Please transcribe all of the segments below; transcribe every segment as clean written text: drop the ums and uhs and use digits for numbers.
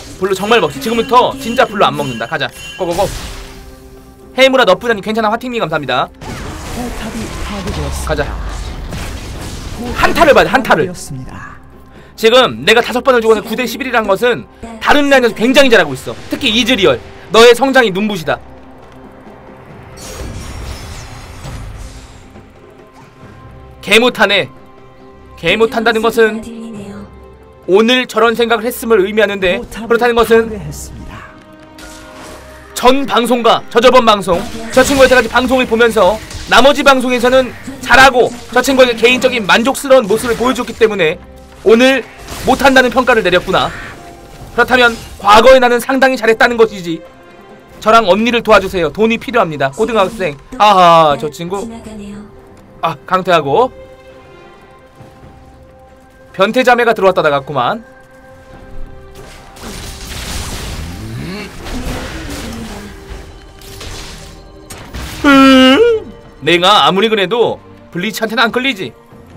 블루 정말 먹지. 지금부터 진짜 블루 안 먹는다. 가자. 고고고. 해무라 너프다니 괜찮아. 화팅님 감사합니다. 가자. 한타를 봐야 돼. 한타를. 지금 내가 5번을 주고 9대 11이란 것은 다른 라인에서 굉장히 잘하고 있어. 특히 이즈리얼. 너의 성장이 눈부시다. 개 못하네. 개 못한다는 것은 오늘 저런 생각을 했음을 의미하는데, 그렇다는 것은 전 방송과 저저번 방송, 저 친구의 때까지 방송을 보면서 나머지 방송에서는 잘하고 저 친구에게 개인적인 만족스러운 모습을 보여줬기 때문에 오늘 못한다는 평가를 내렸구나. 그렇다면 과거에 나는 상당히 잘했다는 것이지. 저랑 언니를 도와주세요. 돈이 필요합니다. 고등학생. 아하, 저 친구. 아, 강퇴하고. 변태자매가 들어왔다 나갔구만. 내가 아무리 그래도 블리츠한테는 안 끌리지.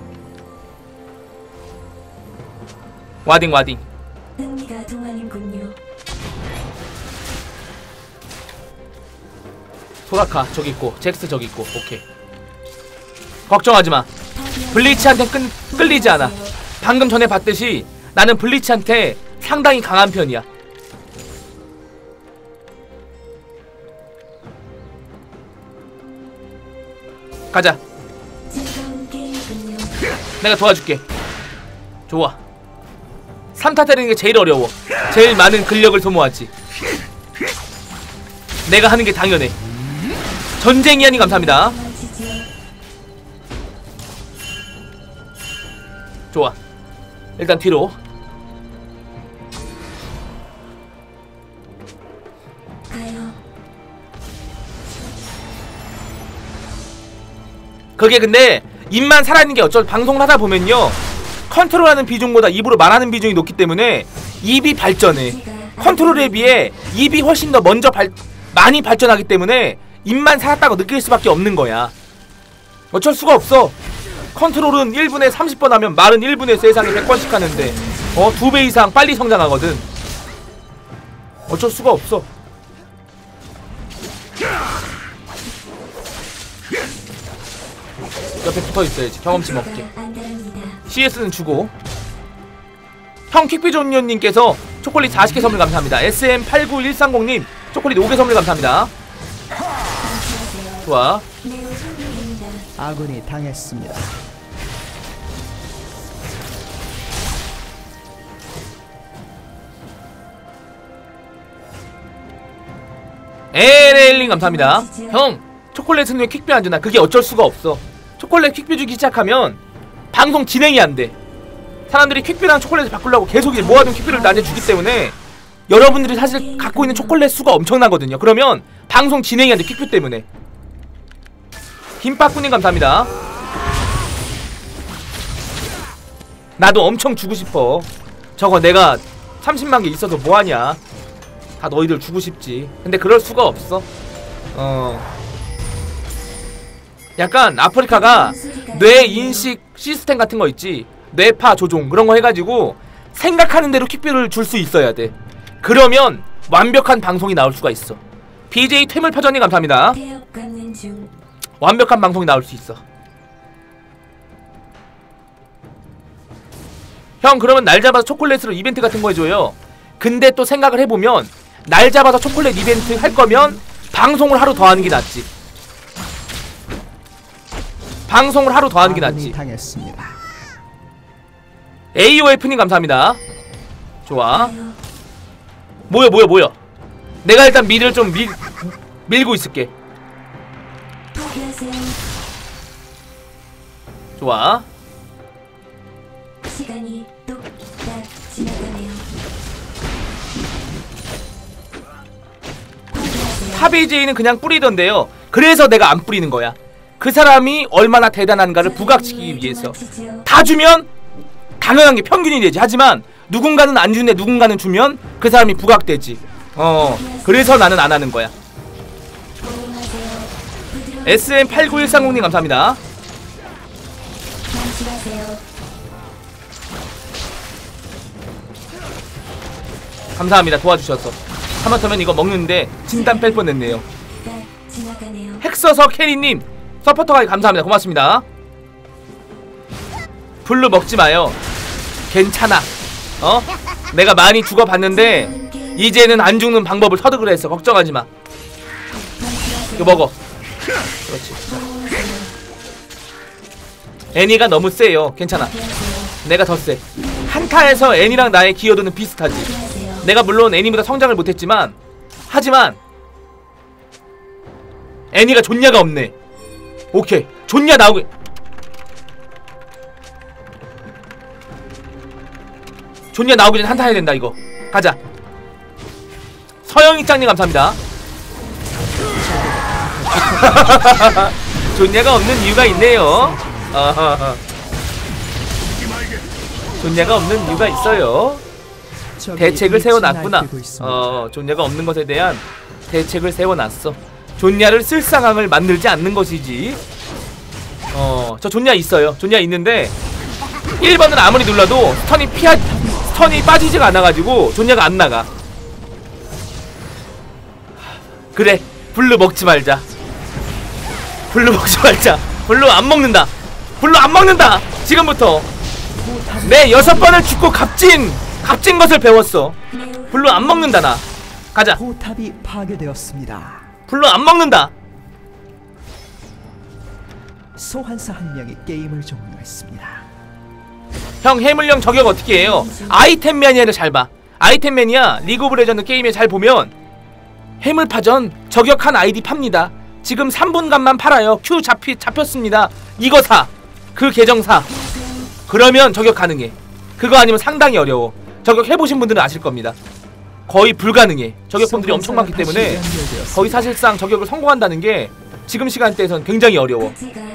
와딩 와딩. 소라카 저기 있고 잭스 저기 있고. 오케이, 걱정하지마. 블리츠한테 끌리지 않아. 방금 전에 봤듯이 나는 블리츠한테 상당히 강한 편이야. 가자. 내가 도와줄게. 좋아. 3타 때리는 게 제일 어려워. 제일 많은 근력을 소모하지. 내가 하는 게 당연해. 전쟁이야니 감사합니다. 좋아. 일단 뒤로. 그게 근데 입만 살아있는 게 어쩔. 방송을 하다 보면요, 컨트롤하는 비중보다 입으로 말하는 비중이 높기 때문에 입이 발전해. 컨트롤에 비해 입이 훨씬 더 먼저 많이 발전하기 때문에 입만 살았다고 느낄 수밖에 없는 거야. 어쩔 수가 없어. 컨트롤은 1분에 30번 하면 말은 1분에 세상에 100번씩 하는데 2배 이상 빨리 성장하거든. 어쩔 수가 없어. 옆에 붙어있어야지. 경험치 먹게. CS는 주고. 형 퀵비존님께서 초콜릿 40개 선물 감사합니다. SM89130님 초콜릿 5개 선물 감사합니다. 좋아. 아군이 당했습니다. 에레일링 감사합니다. 형 초콜릿은 왜 퀵비 안 주나? 그게 어쩔 수가 없어. 초콜릿 퀵비 주기 시작하면 방송 진행이 안 돼. 사람들이 퀵비랑 초콜릿을 바꾸려고 계속 이제 모아둔 퀵비를 나한테 주기 때문에 여러분들이 사실 갖고 있는 초콜릿 수가 엄청나거든요. 그러면 방송 진행이 안 돼. 퀵비 때문에. 김빠꾸님 감사합니다. 나도 엄청 주고 싶어. 저거 내가 30만 개 있어서 뭐하냐. 다 너희들 주고 싶지. 근데 그럴 수가 없어. 약간 아프리카가 뇌 인식 시스템 같은 거 있지. 뇌파 조종 그런 거 해가지고 생각하는 대로 퀵비를 줄 수 있어야 돼. 그러면 완벽한 방송이 나올 수가 있어. BJ 퇴물파전이 감사합니다. 완벽한 방송이 나올 수 있어. 형 그러면 날 잡아서 초콜릿으로 이벤트 같은 거 해줘요. 근데 또 생각을 해보면 날 잡아서 초콜릿 이벤트 할 거면 방송을 하루 더 하는 게 낫지. 방송을 하루 더 하는 게 낫지. AOF님 감사합니다. 좋아. 뭐야. 내가 일단 미를 좀 밀고 있을게. 좋아. 시간이 뚝딱 지나가네요. 탑AJ는 그냥 뿌리던데요. 그래서 내가 안 뿌리는 거야. 그 사람이 얼마나 대단한가를 부각시키기 위해서. 다 주면 당연한 게 평균이 되지. 하지만 누군가는 안 주는데 누군가는 주면 그 사람이 부각되지. 그래서 나는 안 하는 거야. SM89130님 감사합니다. 감사합니다. 도와주셔서. 하마터면 이거 먹는데 진땀 뺄 뻔했네요. 핵서서 캐리님 서포터가기 감사합니다. 고맙습니다. 블루 먹지마요. 괜찮아. 내가 많이 죽어봤는데 이제는 안 죽는 방법을 터득을 했어. 걱정하지마. 이거 먹어. 그렇지. 애니가 너무 세요. 괜찮아. 내가 더 세. 한타에서 애니랑 나의 기여도는 비슷하지. 내가 물론 애니보다 성장을 못했지만 하지만 애니가 존냐가 없네. 오케이. 존냐 나오게. 존냐 나오기 전에 한타 해야 된다 이거. 가자. 서영이짱님 감사합니다. 존냐가 없는 이유가 있네요. 존냐가 없는 이유가 있어요. 대책을 세워놨구나. 존냐가 없는 것에 대한 대책을 세워놨어. 존냐를 쓸 상황을 만들지 않는 것이지. 저 존냐 있어요. 존냐 있는데 1번을 아무리 눌러도 스턴이 빠지지가 않아가지고 존냐가 안 나가. 그래, 블루 먹지 말자. 블루 먹지 말자. 블루 안 먹는다. 블루 안 먹는다. 지금부터 내 6번을 죽고 값진 것을 배웠어. 블루 안 먹는다 나. 가자. 포탑이 파괴되었습니다. 블루 안 먹는다. 소환사 한 명이 게임을 종료했습니다. 형 해물령 저격 어떻게 해요? 아이템 매니아를 잘 봐. 아이템 매니아 리그 오브 레전드 게임에 잘 보면 해물파전 저격한 아이디 팝니다. 지금 3분간만 팔아요. 큐 잡혔습니다. 이거 사. 그 계정 사. 그러면 저격 가능해. 그거 아니면 상당히 어려워. 저격 해보신 분들은 아실 겁니다. 거의 불가능해. 저격폰들이 엄청 많기 때문에 거의 사실상 저격을 성공한다는 게 지금 시간대에선 굉장히 어려워.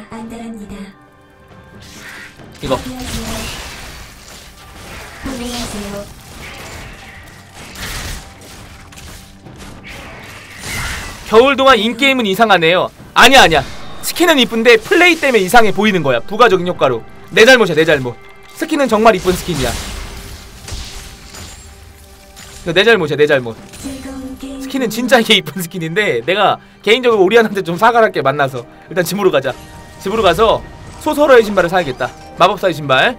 이거 겨울 동안 인게임은 이상하네요. 아니야. 스킨은 이쁜데 플레이 때문에 이상해 보이는 거야. 부가적인 효과로. 내 잘못이야, 내 잘못. 스킨은 정말 이쁜 스킨이야. 내 잘못이야, 내 잘못. 스킨은 진짜 이게 이쁜 스킨인데 내가 개인적으로 오리안한테 좀 사과할 게 만나서 일단 집으로 가자. 집으로 가서 소설어의 신발을 사야겠다. 마법사의 신발.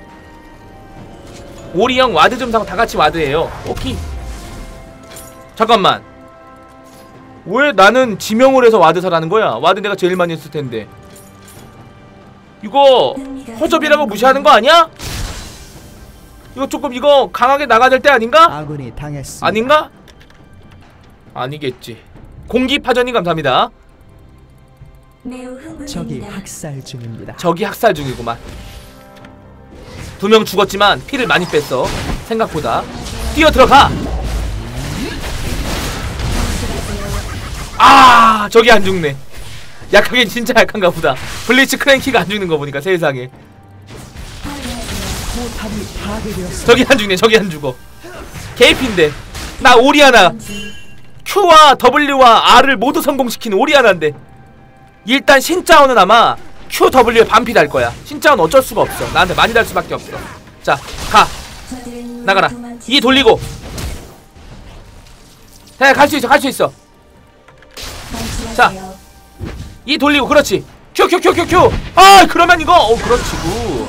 오리형 와드 좀 사고 다같이 와드예요. 오케이. 잠깐만, 왜 나는 지명을 해서 와드 사라는 거야? 와드 내가 제일 많이 했을 텐데. 이거 허접이라고 무시하는 거 아니야? 이거 조금 이거 강하게 나가야 될 때 아닌가? 아군이 당했습니다. 아닌가? 아니겠지. 공기파전이 감사합니다. 적이 학살 중입니다. 적이 학살 중이구만. 2명 죽었지만 피를 많이 뺐어. 생각보다. 뛰어 들어가. 아, 저기 안 죽네. 약하긴 진짜 약한가 보다. 블리츠 크랭키가 안 죽는 거 보니까 세상에. 저기 안 죽네. 저기 안 죽어. 개입인데. 나 오리아나. Q와 W와 R을 모두 성공시킨 오리아나인데. 일단 신짜오는 아마 Q, W에 반피 달 거야. 신짜오는 어쩔 수가 없어. 나한테 많이 달 수밖에 없어. 자, 가. 나가라. 이 돌리고. 자, 갈 수 있어. 갈 수 있어. 자, 이 돌리고. 그렇지. Q. 아, 그러면 이거. 그렇지. 굿.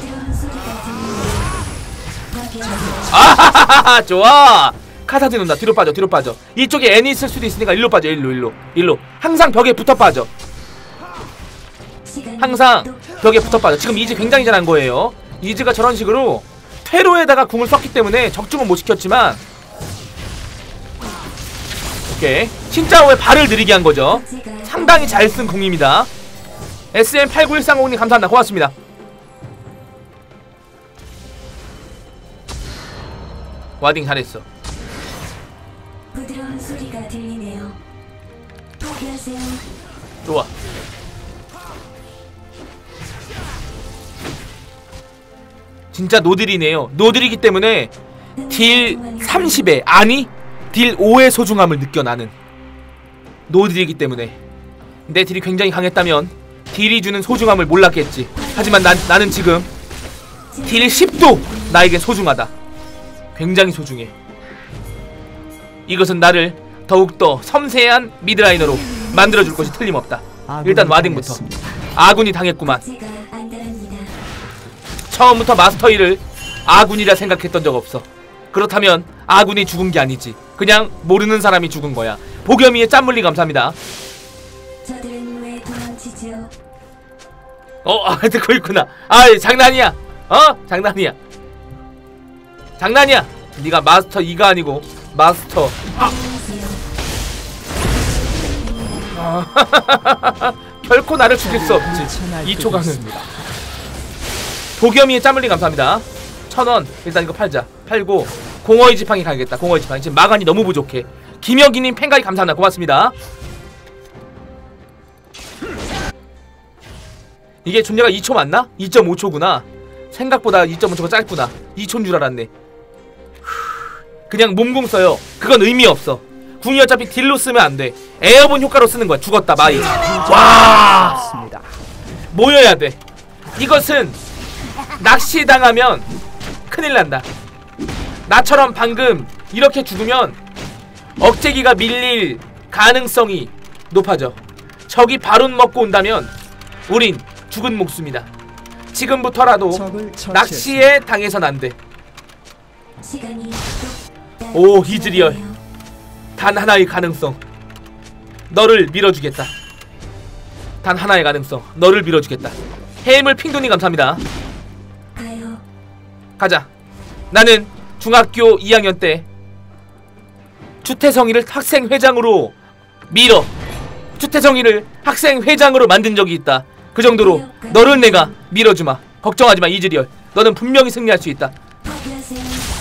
아하하하. 좋아. 카사디 논다. 뒤로 빠져. 이쪽에 N이 있을 수도 있으니까 일로 빠져. 일로. 항상 벽에 붙어 빠져. 지금 이즈 굉장히 잘한 거예요. 이즈가 저런 식으로 퇴로에다가 궁을 썼기 때문에 적중은 못 시켰지만, 오케이. 신짜오의 발을 느리게 한 거죠. 상당히 잘 쓴 궁입니다. SM89130님 감사합니다. 고맙습니다. 와딩 잘했어. 부드러운 소리가 들리네요. 포기하세요. 좋아. 진짜 노딜이네요. 노딜이기 때문에 딜 30에 아니 딜 5의 소중함을 느껴. 나는 노딜이기 때문에. 내 딜이 굉장히 강했다면 딜이 주는 소중함을 몰랐겠지. 하지만 나는 지금 딜 10도 나에겐 소중하다. 굉장히 소중해. 이것은 나를 더욱더 섬세한 미드라이너로 만들어줄 것이 틀림없다. 일단 와딩부터. 아군이 당했구만. 제가 안달합니다. 처음부터 마스터 1을 아군이라 생각했던 적 없어. 그렇다면 아군이 죽은 게 아니지. 그냥 모르는 사람이 죽은 거야. 보겸이의 짠물리 감사합니다. 저들은 왜 도망치죠? 듣고 있구나. 장난이야. 장난이야. 장난이야. 네가 마스터 2가 아니고 마스터. 안녕하세요. 결코 나를 죽일 수 없지. 2초간은. 보겸이의 짠물리 감사합니다. 1000원. 일단 이거 팔자. 팔고 공허의 지팡이 가야겠다. 공허의 지팡이. 지금 마간이 너무 부족해. 김혁이님 팬가입 감사합니다. 고맙습니다. 이게 존재가 2초 맞나? 2.5초구나. 생각보다 2.5초가 짧구나. 2초인 줄 알았네. 그냥 몸궁 써요. 그건 의미 없어. 궁이 어차피 딜로 쓰면 안 돼. 에어본 효과로 쓰는 거야. 죽었다 마이. 와! 모여야 돼. 이것은 낚시당하면 큰일 난다. 나처럼 방금 이렇게 죽으면 억제기가 밀릴 가능성이 높아져. 적이 바론 먹고 온다면 우린 죽은 목숨이다. 지금부터라도 낚시에 당해선 안 돼. 시간이 오, 히즈리얼. 단 하나의 가능성. 너를 밀어주겠다. 단 하나의 가능성. 너를 밀어주겠다. 해물 핑돈이 감사합니다. 가요. 가자. 나는 중학교 2학년 때 주태성이를 학생회장으로 밀어. 주태성이를 학생회장으로 만든 적이 있다. 그 정도로 너를 내가 밀어주마. 걱정하지마 이즈리얼. 너는 분명히 승리할 수 있다. 파괴하세요.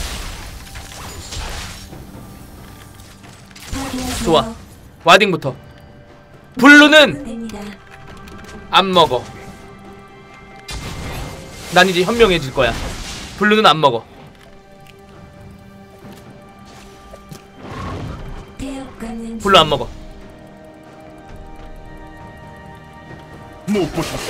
좋아. 와딩부터. 블루는 됩니다. 안 먹어. 난 이제 현명해질 거야. 블루는 안 먹어. 태엽받는 블루 안 먹어. 못 보셨어.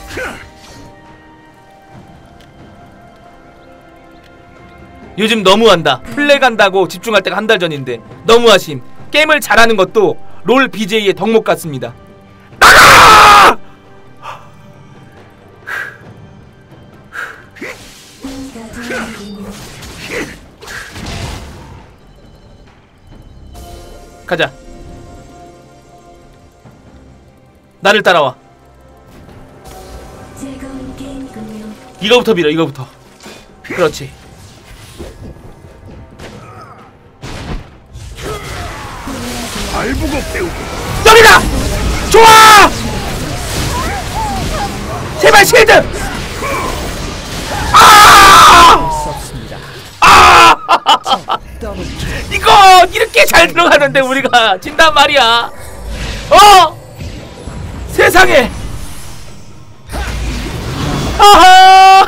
요즘 너무한다. 플레 간다고 집중할 때가 한 달 전인데 너무하심. 게임을 잘하는 것도 롤 BJ의 덕목 같습니다. 나가! 흥이가 돌아오군요. 가자. 나를 따라와. 즐거운 게임이군요. 이거부터 밀어. 이거부터. 그렇지. 알보고 배우고. 여기다! 좋아! 제발 실드! 이거 이렇게 잘 들어가는데 우리가 진단 말이야. 세상에. 아하!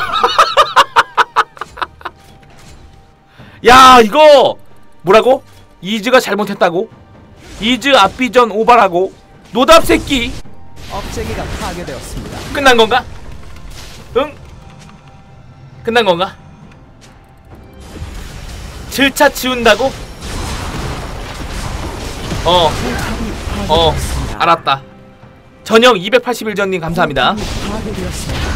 야, 이거 뭐라고? 이즈가 잘못했다고? 이즈 앞비전 오바라고? 노답 새끼. 억제기가 파괴되었습니다. 끝난 건가? 응? 끝난 건가? 질차 지운다고? 알았다. 전형 281전님 감사합니다. 파괴되었습니다.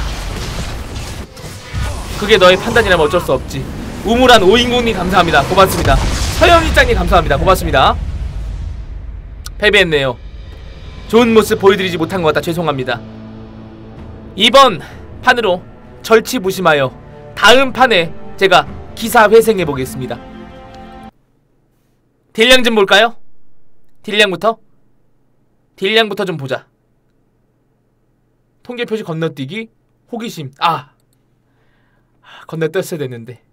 그게 너의 판단이라면 어쩔 수 없지. 우물한 오인국님 감사합니다. 고맙습니다. 서영이짱님 감사합니다. 고맙습니다. 패배했네요. 좋은 모습 보여드리지 못한 것 같다. 죄송합니다. 이번 판으로 절치부심하여 다음 판에 제가 기사 회생해 보겠습니다. 딜량 좀 볼까요? 딜량부터 좀 보자. 통계 표시 건너뛰기 호기심. 건너뛰었어야 됐는데.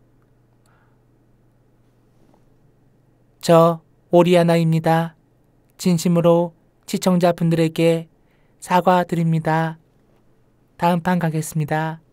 저 오리아나입니다. 진심으로 시청자분들에게 사과드립니다. 다음 판 가겠습니다.